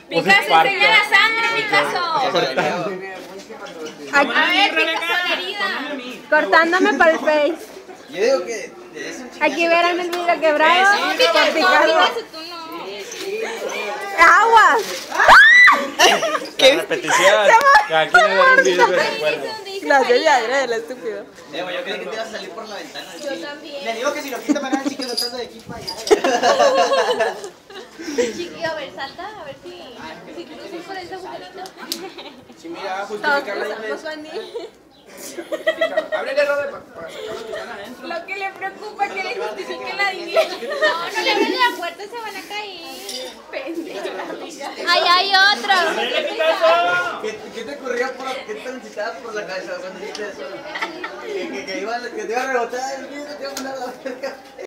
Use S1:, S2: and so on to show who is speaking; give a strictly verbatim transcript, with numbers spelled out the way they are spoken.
S1: Picasso, enseña la sangre, Picasso. A ver, Picasso, la herida.
S2: Cortándome para el face.
S3: Yo digo que...
S2: Aquí verán el vidrio quebrado.
S1: No, Picasso, Picasso, tú no.
S2: ¡Aguas!
S4: La repetición. Cada quien le da un video de recuerdo.
S2: Gracias, ya, era el estúpido.
S3: Eh, yo creí que te ibas a salir por la ventana.
S1: Yo también.
S3: Le digo que si lo quita me van a decir que lo estás de aquí para allá.
S1: Chiquillo, a ver, salta, a ver si, si cruzas por ese agujerito.
S3: Sí, mira,
S2: Todos
S3: justificar la
S2: cruzamos su anillo.
S3: Ábrele, Rode, para sacarlo que están adentro.
S1: Lo que le preocupa es que le justifiquen la dignidad. No, no le abren la puerta, se van a caer. Pendeja. Ahí hay otro.
S3: ¿Qué, ¿Qué te ocurrió por qué te necesitabas por la cabeza cuando dijiste eso? Que, que, que, iba, que te iba a rebotar el vidrio, te iba a mandar la verga.